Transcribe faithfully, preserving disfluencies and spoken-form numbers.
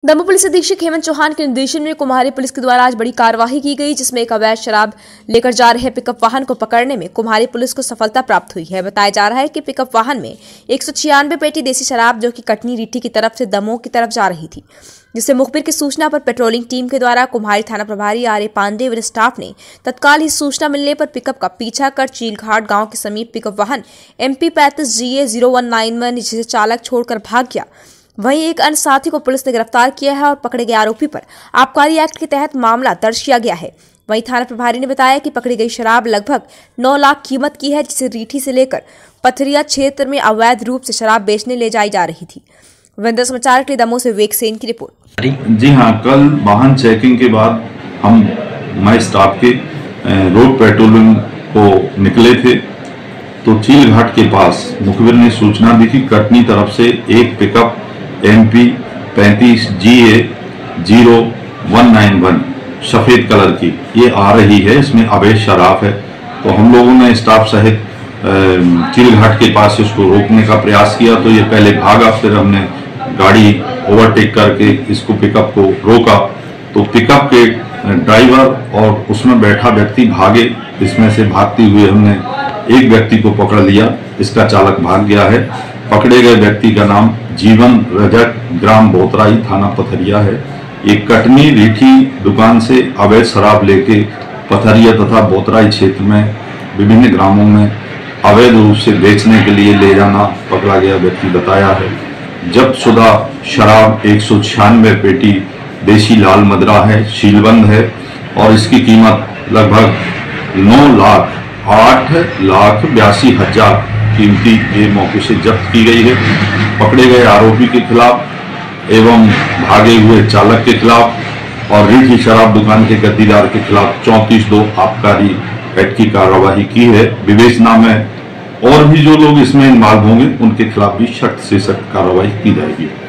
Damoh police अधीक्षक हेमंत चौहान के निर्देशन में कुम्हारी पुलिस के द्वारा आज बड़ी कार्यवाही की गई, जिसमें एक अवैध शराब लेकर जा रहे पिकअप वाहन को पकड़ने में कुम्हारी पुलिस को सफलता प्राप्त हुई है। बताया जा रहा है कि पिकअप वाहन में एक सौ छियानवे पेटी देसी शराब जो कि कटनी रीठी की तरफ से दमोह की तरफ जा रही थी, जिससे मुखबिर की सूचना पर पेट्रोलिंग टीम के द्वारा कुम्हारी थाना प्रभारी आर ए पांडे व स्टाफ ने तत्काल ही सूचना मिलने पर पिकअप का पीछा कर चीलघाट गांव के समीप पिकअप वाहन एम पी पैंतीस G A zero one nine one जिसे चालक छोड़कर भाग गया। वहीं एक अन्य साथी को पुलिस ने गिरफ्तार किया है और पकड़े गए आरोपी पर आबकारी एक्ट के तहत मामला दर्ज किया गया है। वहीं थाना प्रभारी ने बताया कि पकड़ी गई शराब लगभग नौ लाख कीमत की है, जिसे रीठी से लेकर पथरिया क्षेत्र में अवैध रूप से शराब बेचने ले जाई जा रही थी। विंध्य समाचार के लिए दमोह से विवेक सेन की रिपोर्ट। जी हाँ, कल वाहन चेकिंग के बाद हम मैं स्टाफ के रोड पेट्रोलिंग को निकले थे, तो चीलघाट के पास मुखबिर ने सूचना दी कि कटनी तरफ से एक पिकअप एम पी पैंतीस G A zero one nine one सफ़ेद कलर की ये आ रही है, इसमें अवैध शराब है। तो हम लोगों ने स्टाफ सहित चीलघाट के पास इसको रोकने का प्रयास किया, तो ये पहले भागा, फिर हमने गाड़ी ओवरटेक करके इसको पिकअप को रोका, तो पिकअप के ड्राइवर और उसमें बैठा व्यक्ति भागे। इसमें से भागते हुए हमने एक व्यक्ति को पकड़ लिया, इसका चालक भाग गया है। पकड़े गए व्यक्ति का नाम जीवन रजक, ग्राम बोतराई, थाना पथरिया है। एक कटनी रीठी दुकान से अवैध शराब लेके पथरिया तथा बोतराई क्षेत्र में विभिन्न ग्रामों में अवैध रूप से बेचने के लिए ले जाना पकड़ा गया व्यक्ति बताया है। जब्त शुदा शराब एक सौ छियानवे पेटी देशी लाल मदरा है, सीलबंद है और इसकी कीमत लगभग नौ लाख आठ लाख बयासी हजार कीमती ये मौके से जब्त की गई है। पकड़े गए आरोपी के खिलाफ एवं भागे हुए चालक के खिलाफ और रीठी शराब दुकान के गद्दीदार के खिलाफ चौंतीस दो आबकारी एक्ट की कार्यवाही की है। विवेचना में और भी जो लोग इसमें इन्वॉल्व होंगे उनके खिलाफ भी सख्त से सख्त कार्रवाई की जाएगी।